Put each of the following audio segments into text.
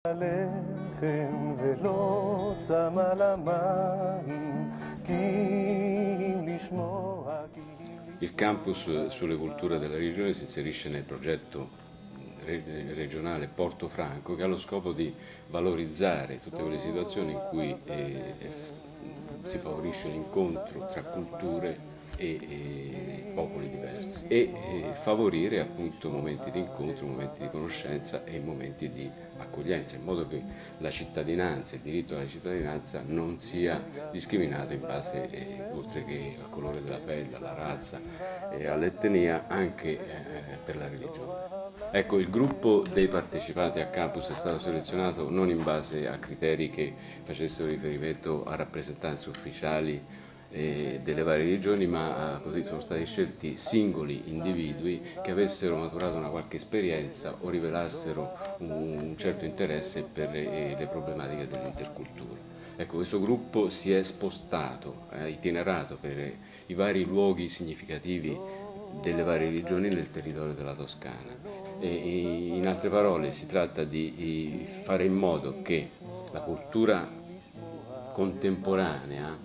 Il campus sulle culture della religione si inserisce nel progetto regionale Portofranco, che ha lo scopo di valorizzare tutte quelle situazioni in cui si favorisce l'incontro tra culture e popoli diversi e favorire appunto momenti di incontro, momenti di conoscenza e momenti di accoglienza, in modo che la cittadinanza, il diritto alla cittadinanza non sia discriminato in base, oltre che al colore della pelle, alla razza e all'etnia, anche per la religione. Ecco, il gruppo dei partecipanti a campus è stato selezionato non in base a criteri che facessero riferimento a rappresentanze ufficiali delle varie regioni, ma così sono stati scelti singoli individui che avessero maturato una qualche esperienza o rivelassero un certo interesse per le problematiche dell'intercultura. Ecco, questo gruppo si è spostato, itinerato per i vari luoghi significativi delle varie regioni nel territorio della Toscana. In altre parole, si tratta di fare in modo che la cultura contemporanea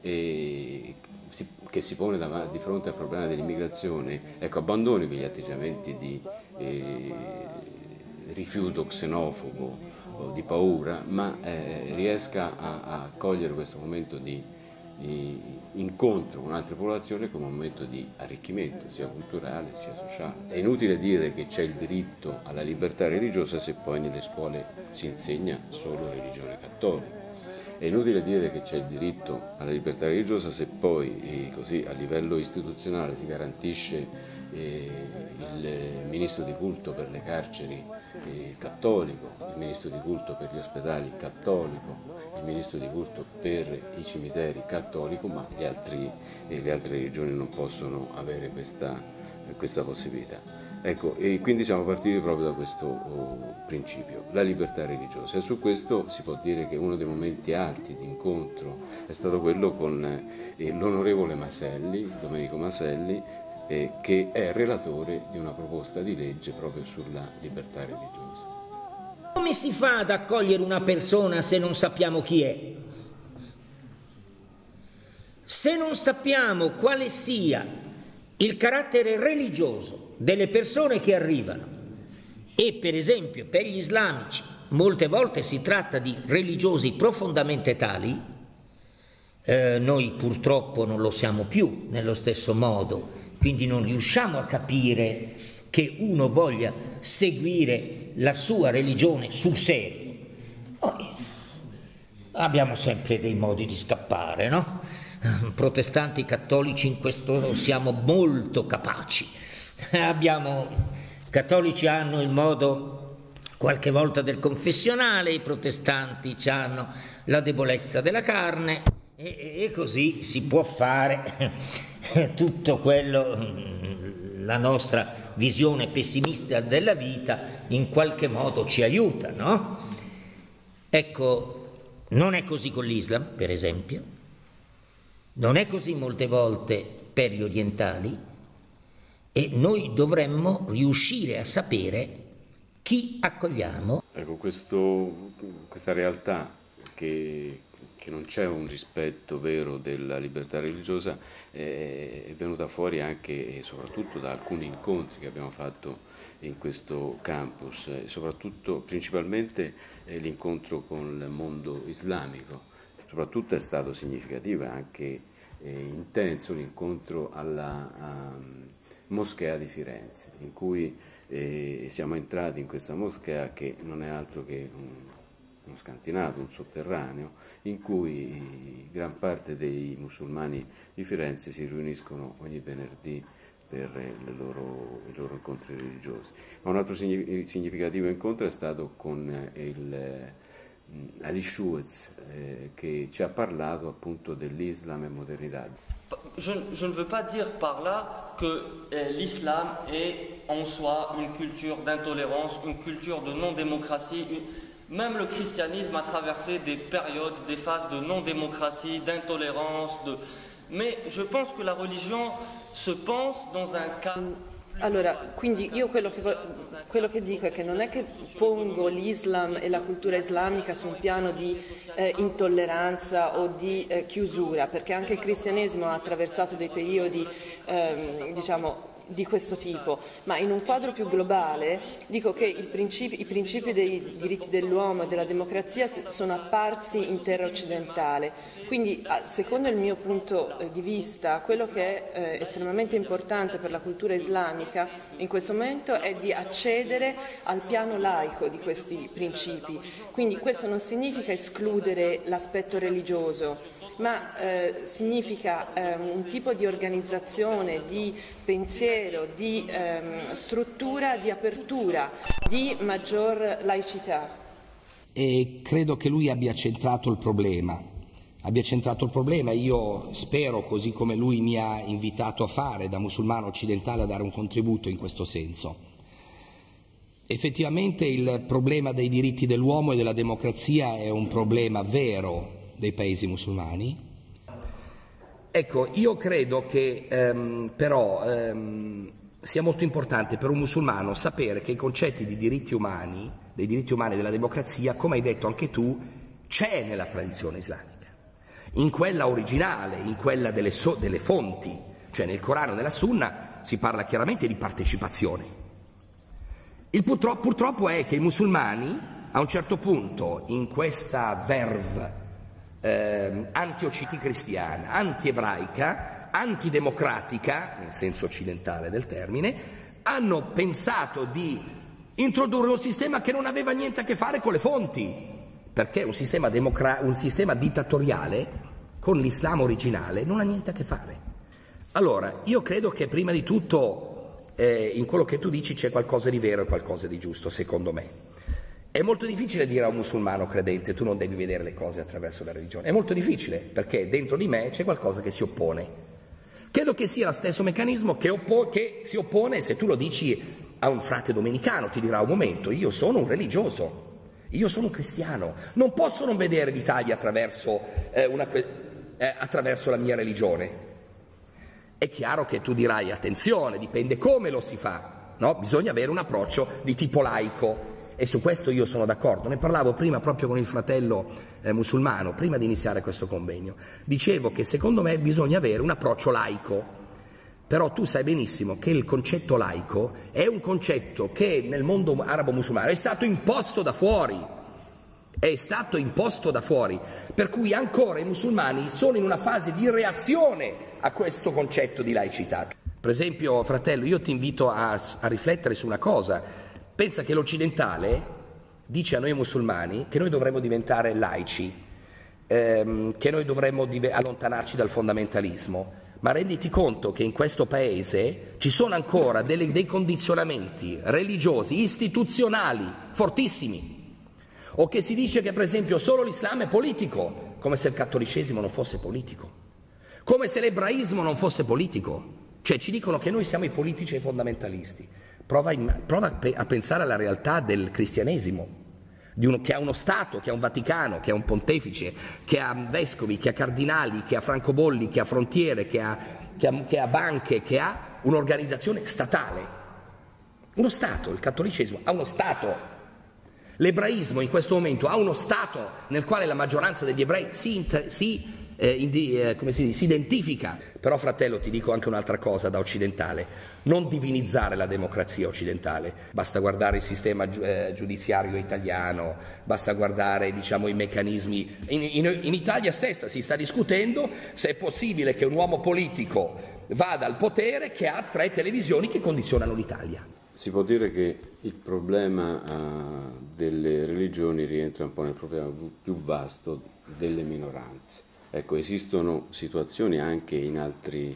che si pone di fronte al problema dell'immigrazione, ecco, abbandoni quegli atteggiamenti di rifiuto xenofobo o di paura, ma riesca a cogliere questo momento di incontro con altre popolazioni come un momento di arricchimento sia culturale sia sociale. È inutile dire che c'è il diritto alla libertà religiosa se poi nelle scuole si insegna solo religione cattolica. È inutile dire che c'è il diritto alla libertà religiosa se poi così a livello istituzionale si garantisce il ministro di culto per le carceri cattolico, il ministro di culto per gli ospedali cattolico, il ministro di culto per i cimiteri cattolico, ma le altre religioni non possono avere questa possibilità. Ecco, e quindi siamo partiti proprio da questo principio, la libertà religiosa, e su questo si può dire che uno dei momenti alti di incontro è stato quello con l'onorevole Maselli, Domenico Maselli, che è relatore di una proposta di legge proprio sulla libertà religiosa. Come si fa ad accogliere una persona se non sappiamo chi è? Se non sappiamo quale sia il carattere religioso delle persone che arrivano, e per esempio per gli islamici molte volte si tratta di religiosi profondamente tali, noi purtroppo non lo siamo più nello stesso modo, quindi non riusciamo a capire che uno voglia seguire la sua religione sul serio. Poi abbiamo sempre dei modi di scappare, no? Protestanti, cattolici in questo siamo molto capaci. Cattolici hanno il modo qualche volta del confessionale, i protestanti hanno la debolezza della carne e così si può fare tutto quello, la nostra visione pessimista della vita in qualche modo ci aiuta, no? Ecco, non è così con l'Islam, per esempio, non è così molte volte per gli orientali, e noi dovremmo riuscire a sapere chi accogliamo. Ecco, questa realtà che non c'è un rispetto vero della libertà religiosa è venuta fuori anche e soprattutto da alcuni incontri che abbiamo fatto in questo campus, principalmente l'incontro con il mondo islamico. Soprattutto è stato significativo e anche intenso l'incontro alla Moschea di Firenze, in cui siamo entrati in questa moschea che non è altro che uno scantinato, un sotterraneo, in cui gran parte dei musulmani di Firenze si riuniscono ogni venerdì per i loro incontri religiosi. Ma un altro significativo incontro è stato con Ali Schuetz, che ci ha parlato appunto dell'Islam e modernità. Je ne veux pas dire par là que l'islam est en soi une culture d'intolérance, une culture de non-démocratie. Même le christianisme a traversé des périodes, des phases de non-démocratie, d'intolérance. Mais je pense que la religion se pense dans un cadre. Allora, quindi io quello che dico è che non è che pongo l'Islam e la cultura islamica su un piano di intolleranza o di chiusura, perché anche il cristianesimo ha attraversato dei periodi, diciamo, di questo tipo, ma in un quadro più globale dico che i principi dei diritti dell'uomo e della democrazia sono apparsi in terra occidentale, quindi secondo il mio punto di vista quello che è estremamente importante per la cultura islamica in questo momento è di accedere al piano laico di questi principi, quindi questo non significa escludere l'aspetto religioso, ma significa un tipo di organizzazione, di pensiero, di struttura, di apertura, di maggior laicità. E credo che lui abbia centrato il problema. Io spero, così come lui mi ha invitato a fare da musulmano occidentale, a dare un contributo in questo senso. Effettivamente il problema dei diritti dell'uomo e della democrazia è un problema vero dei paesi musulmani. Ecco, io credo che però sia molto importante per un musulmano sapere che i concetti di diritti umani, dei diritti umani e della democrazia, come hai detto anche tu, c'è nella tradizione islamica, in quella originale, in quella delle fonti, cioè nel Corano e nella Sunna si parla chiaramente di partecipazione. Il purtroppo è che i musulmani a un certo punto in questa verve anti-cristiana, anti-ebraica, antidemocratica, nel senso occidentale del termine, hanno pensato di introdurre un sistema che non aveva niente a che fare con le fonti, perché un sistema dittatoriale con l'Islam originale non ha niente a che fare. Allora, io credo che prima di tutto in quello che tu dici c'è qualcosa di vero e qualcosa di giusto, secondo me. È molto difficile dire a un musulmano credente tu non devi vedere le cose attraverso la religione, è molto difficile perché dentro di me c'è qualcosa che si oppone. Credo che sia lo stesso meccanismo che si oppone se tu lo dici a un frate domenicano, ti dirà un momento, io sono un religioso, io sono un cristiano, non posso non vedere l'Italia attraverso la mia religione. È chiaro che tu dirai attenzione, dipende come lo si fa, no? Bisogna avere un approccio di tipo laico. E su questo io sono d'accordo, ne parlavo prima proprio con il fratello musulmano, prima di iniziare questo convegno. Dicevo che secondo me bisogna avere un approccio laico, però tu sai benissimo che il concetto laico è un concetto che nel mondo arabo-musulmano è stato imposto da fuori, per cui ancora i musulmani sono in una fase di reazione a questo concetto di laicità. Per esempio, fratello, io ti invito a riflettere su una cosa. Pensa che l'occidentale dice a noi musulmani che noi dovremmo diventare laici, che noi dovremmo allontanarci dal fondamentalismo, ma renditi conto che in questo paese ci sono ancora dei condizionamenti religiosi, istituzionali, fortissimi, o che si dice che per esempio solo l'Islam è politico, come se il cattolicesimo non fosse politico, come se l'ebraismo non fosse politico, cioè ci dicono che noi siamo i politici e i fondamentalisti. Prova a pensare alla realtà del cristianesimo, che ha uno Stato, che ha un Vaticano, che ha un pontefice, che ha vescovi, che ha cardinali, che ha francobolli, che ha frontiere, che ha banche, che ha un'organizzazione statale. Uno Stato, il cattolicesimo ha uno Stato. L'ebraismo in questo momento ha uno Stato nel quale la maggioranza degli ebrei si identifica. Però, fratello, ti dico anche un'altra cosa da occidentale: non divinizzare la democrazia occidentale. Basta guardare il sistema giudiziario italiano, basta guardare, i meccanismi. In Italia stessa si sta discutendo se è possibile che un uomo politico vada al potere che ha 3 televisioni che condizionano l'Italia. Si può dire che il problema delle religioni rientra un po' nel problema più vasto delle minoranze. Ecco, esistono situazioni anche in altri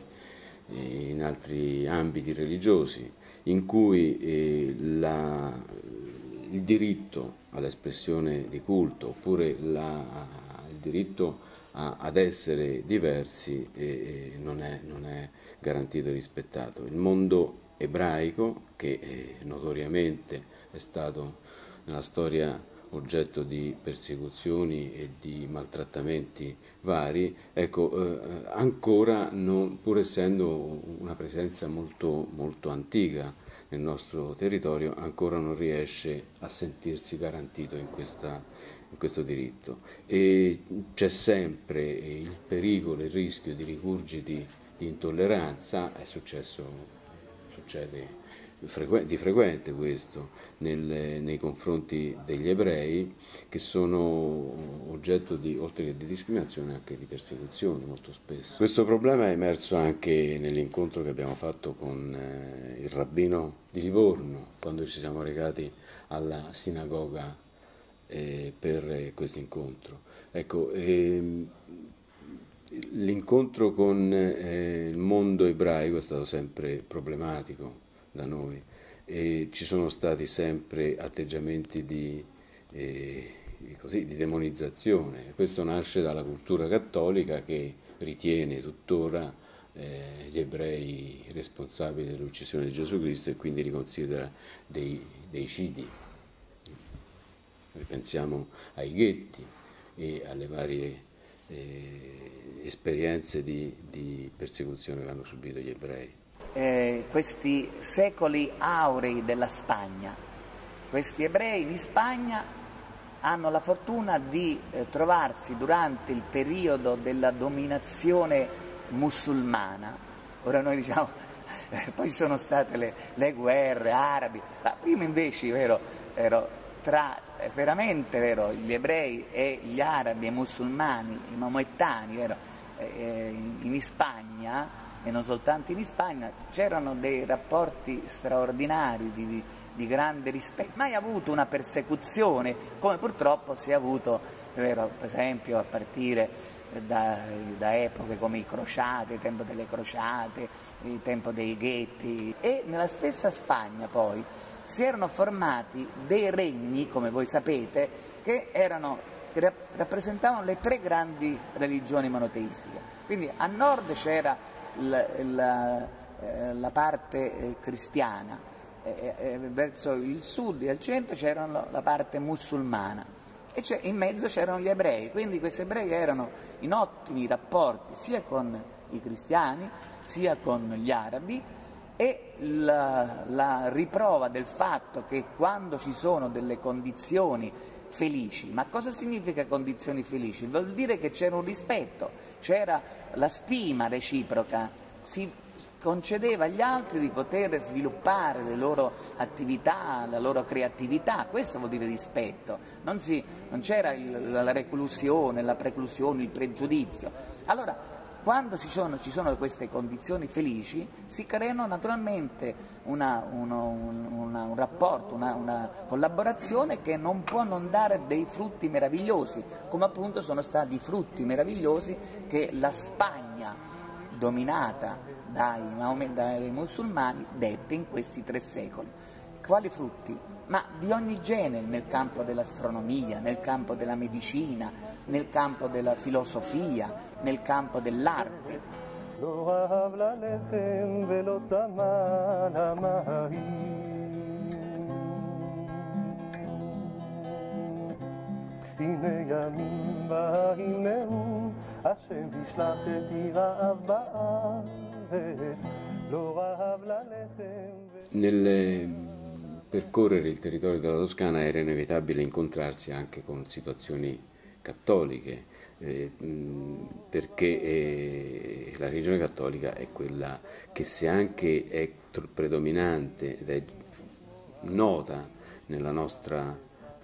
ambiti religiosi in cui il diritto all'espressione di culto oppure il diritto ad essere diversi non è garantito e rispettato. Il mondo ebraico, che notoriamente è stato nella storia oggetto di persecuzioni e di maltrattamenti vari, ecco, ancora, pur essendo una presenza molto, molto antica nel nostro territorio, ancora non riesce a sentirsi garantito in questo diritto. E c'è sempre il pericolo, il rischio di rigurgiti di intolleranza, succede di frequente questo nei confronti degli ebrei, che sono oggetto oltre che di discriminazione, anche di persecuzione molto spesso. Questo problema è emerso anche nell'incontro che abbiamo fatto con il rabbino di Livorno, quando ci siamo recati alla sinagoga per questo incontro. Ecco, l'incontro con il mondo ebraico è stato sempre problematico da noi, e ci sono stati sempre atteggiamenti di demonizzazione. Questo nasce dalla cultura cattolica, che ritiene tuttora gli ebrei responsabili dell'uccisione di Gesù Cristo, e quindi li considera dei cidi. Pensiamo ai ghetti e alle varie esperienze di persecuzione che hanno subito gli ebrei. Questi secoli aurei della Spagna, questi ebrei di Spagna hanno la fortuna di trovarsi durante il periodo della dominazione musulmana. Ora noi diciamo, poi ci sono state le guerre arabi, ma prima invece ero tra veramente gli ebrei e gli arabi e i musulmani, i maomettani, in Spagna, e non soltanto in Spagna, c'erano dei rapporti straordinari di grande rispetto. Mai avuto una persecuzione come purtroppo si è avuto, per esempio, a partire da epoche come i crociati, il tempo delle crociate, il tempo dei ghetti. E nella stessa Spagna poi si erano formati dei regni, come voi sapete, che rappresentavano le tre grandi religioni monoteistiche. Quindi a nord c'era la parte cristiana, verso il sud e al centro c'era la parte musulmana, e in mezzo c'erano gli ebrei. Quindi questi ebrei erano in ottimi rapporti sia con i cristiani sia con gli arabi, e la riprova del fatto che quando ci sono delle condizioni felici, ma cosa significa condizioni felici? Vuol dire che c'era un rispetto, c'era la stima reciproca, si concedeva agli altri di poter sviluppare le loro attività, la loro creatività. Questo vuol dire rispetto, non c'era la reclusione, la preclusione, il pregiudizio. Allora, quando ci sono queste condizioni felici, si creano naturalmente un rapporto, una collaborazione che non può non dare dei frutti meravigliosi, come appunto sono stati i frutti meravigliosi che la Spagna, dominata dai musulmani, dette in questi 3 secoli. Quali frutti? Ma di ogni genere, nel campo dell'astronomia, nel campo della medicina, nel campo della filosofia, nel campo dell'arte. Nel percorrere il territorio della Toscana era inevitabile incontrarsi anche con situazioni cattoliche, perché la religione cattolica è quella che, se anche è predominante ed è nota nella nostra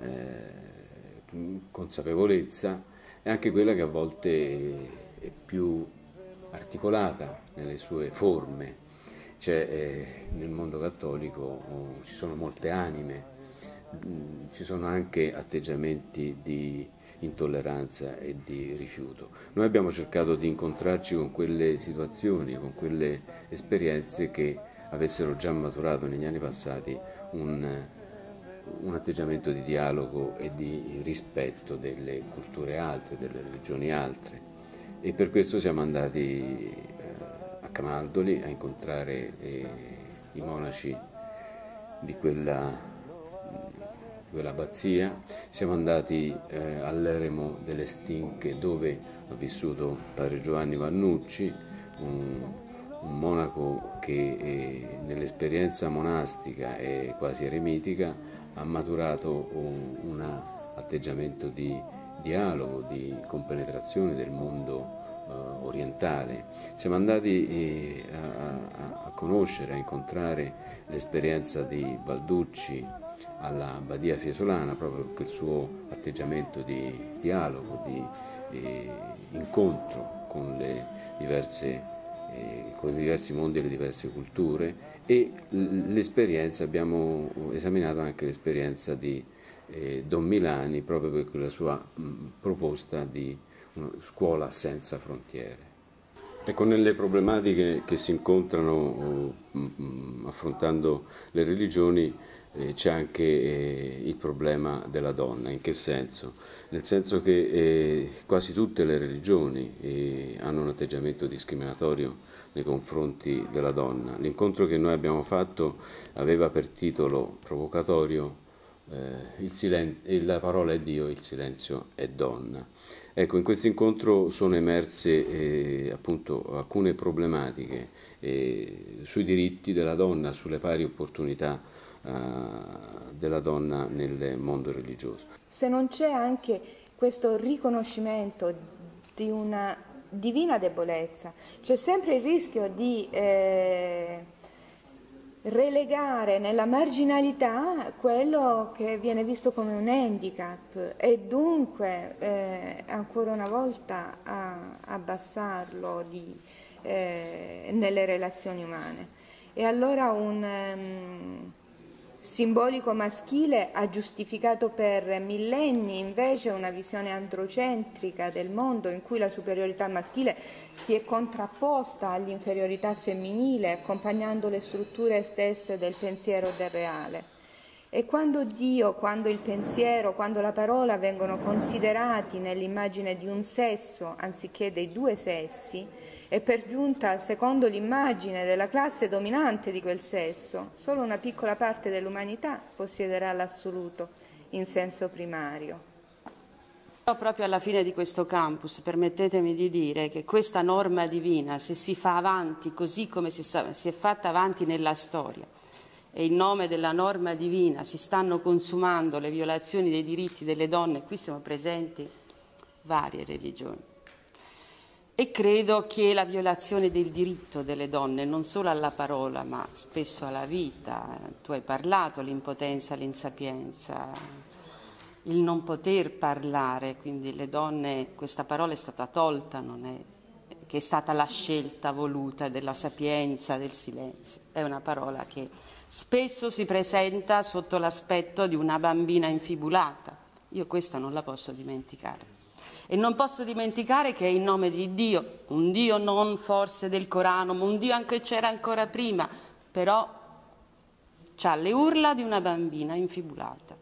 consapevolezza, è anche quella che a volte è più articolata nelle sue forme. Nel mondo cattolico ci sono molte anime, ci sono anche atteggiamenti di intolleranza e di rifiuto. Noi abbiamo cercato di incontrarci con quelle situazioni, con quelle esperienze che avessero già maturato negli anni passati un atteggiamento di dialogo e di rispetto delle culture altre, delle religioni altre, e per questo siamo andati a Camaldoli a incontrare i monaci di quella quell'abbazia, siamo andati all'eremo delle Stinche, dove ha vissuto padre Giovanni Vannucci, un monaco che nell'esperienza monastica e quasi eremitica ha maturato un atteggiamento di dialogo, di compenetrazione del mondo orientale. Siamo andati a conoscere, a incontrare l'esperienza di Balducci alla Badia Fiesolana, proprio per il suo atteggiamento di dialogo, di incontro con con i diversi mondi e le diverse culture, e l'esperienza, abbiamo esaminato anche l'esperienza di Don Milani, proprio per quella sua proposta di una scuola senza frontiere. Ecco, nelle problematiche che si incontrano affrontando le religioni c'è anche il problema della donna. In che senso? Nel senso che quasi tutte le religioni hanno un atteggiamento discriminatorio nei confronti della donna. L'incontro che noi abbiamo fatto aveva per titolo provocatorio la parola è Dio, il silenzio è donna. Ecco, in questo incontro sono emerse appunto alcune problematiche sui diritti della donna, sulle pari opportunità della donna nel mondo religioso. Se non c'è anche questo riconoscimento di una divina debolezza, c'è sempre il rischio di relegare nella marginalità quello che viene visto come un handicap e dunque ancora una volta abbassarlo nelle relazioni umane. E allora un simbolico maschile ha giustificato per millenni invece una visione androcentrica del mondo, in cui la superiorità maschile si è contrapposta all'inferiorità femminile, accompagnando le strutture stesse del pensiero del reale. E quando Dio, quando il pensiero, quando la parola vengono considerati nell'immagine di un sesso anziché dei due sessi, e per giunta secondo l'immagine della classe dominante di quel sesso, solo una piccola parte dell'umanità possiederà l'assoluto in senso primario. Proprio alla fine di questo campus, permettetemi di dire che questa norma divina, se si fa avanti così come si è fatta avanti nella storia, e in nome della norma divina si stanno consumando le violazioni dei diritti delle donne, qui siamo presenti varie religioni. E credo che la violazione del diritto delle donne, non solo alla parola, ma spesso alla vita, tu hai parlato, l'impotenza, l'insapienza, il non poter parlare, quindi le donne, questa parola è stata tolta, non è che è stata la scelta voluta della sapienza, del silenzio, è una parola che spesso si presenta sotto l'aspetto di una bambina infibulata. Io questa non la posso dimenticare. E non posso dimenticare che è in nome di Dio, un Dio non forse del Corano, ma un Dio anche c'era ancora prima, però c'ha le urla di una bambina infibulata,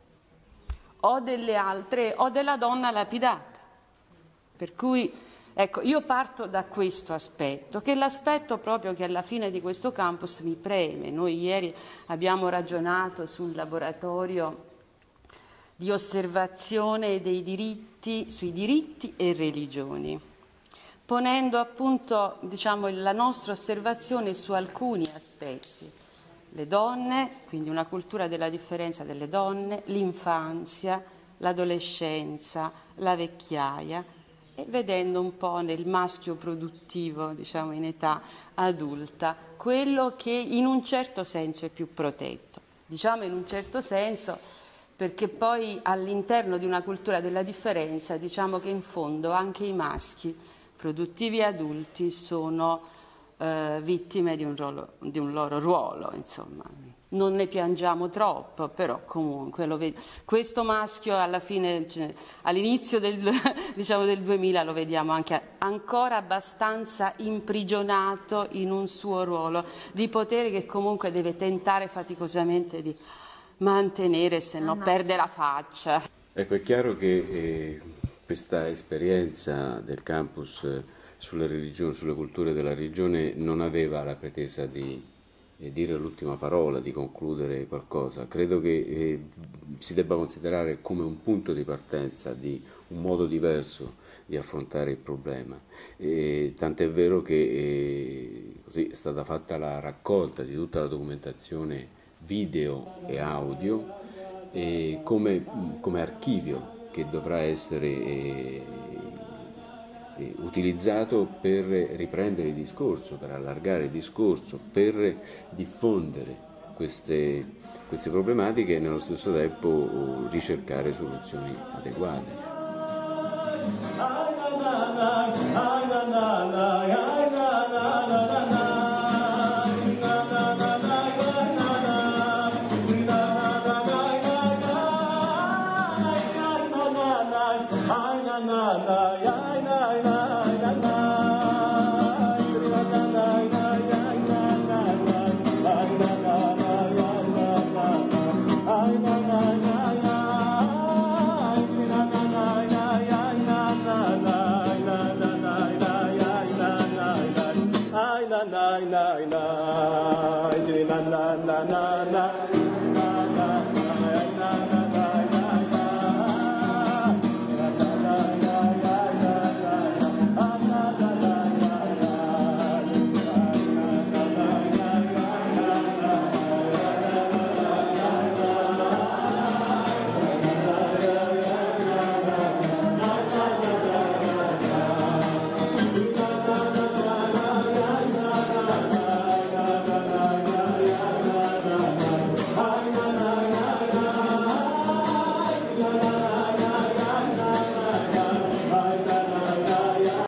o delle altre, o della donna lapidata. Per cui, ecco, io parto da questo aspetto, che è l'aspetto proprio che alla fine di questo campus mi preme. Noi ieri abbiamo ragionato sul laboratorio di osservazione dei diritti, sui diritti e religioni, ponendo appunto, diciamo, la nostra osservazione su alcuni aspetti. Le donne, quindi una cultura della differenza delle donne, l'infanzia, l'adolescenza, la vecchiaia, e vedendo un po' nel maschio produttivo, diciamo in età adulta, quello che in un certo senso è più protetto. Diciamo in un certo senso perché poi all'interno di una cultura della differenza diciamo che in fondo anche i maschi produttivi adulti sono vittime di un loro ruolo, insomma. Non ne piangiamo troppo, però comunque lo vedo. Questo maschio alla fine, all'inizio diciamo del 2000 lo vediamo anche ancora abbastanza imprigionato in un suo ruolo di potere che comunque deve tentare faticosamente di mantenere, se no perde la faccia. Ecco, è chiaro che questa esperienza del campus sulle religioni, sulle culture della religione non aveva la pretesa di dire l'ultima parola, di concludere qualcosa, credo che si debba considerare come un punto di partenza di un modo diverso di affrontare il problema. Tant'è vero che così è stata fatta la raccolta di tutta la documentazione video e audio come archivio che dovrà essere utilizzato per riprendere il discorso, per allargare il discorso, per diffondere queste problematiche e nello stesso tempo ricercare soluzioni adeguate. La